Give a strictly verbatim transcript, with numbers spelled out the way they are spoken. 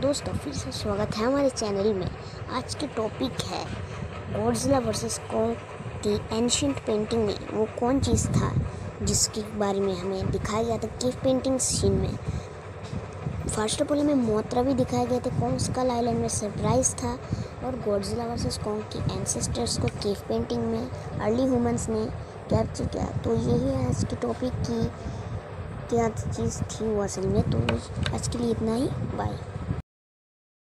दोस्तों, फिर से स्वागत है हमारे चैनल में। आज की टॉपिक है गॉडजिला वर्सेस कॉन्ग की एंशिएंट पेंटिंग में वो कौन चीज़ था जिसके बारे में हमें दिखाया गया था केव पेंटिंग सीन में। फर्स्ट ऑफ ऑल हमें मोत्रा भी दिखाए गए थे, कॉन्ग स्कल आइलैंड में सरप्राइज था, और गॉडजिला वर्सेस कॉन्ग की एंसेस्टर्स को केव पेंटिंग में अर्ली ह्यूमंस ने कैप्चर किया। तो यही है आज की टॉपिक की क्या चीज़ थी वो असल में। तो आज के लिए इतना ही, बाय।